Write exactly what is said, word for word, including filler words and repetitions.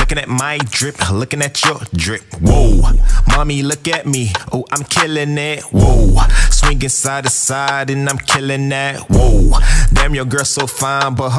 Looking at my drip, looking at your drip. Whoa, mommy, look at me. Oh, I'm killing it. Whoa, swinging side to side and I'm killing that. Whoa, damn, your girl so fine, but her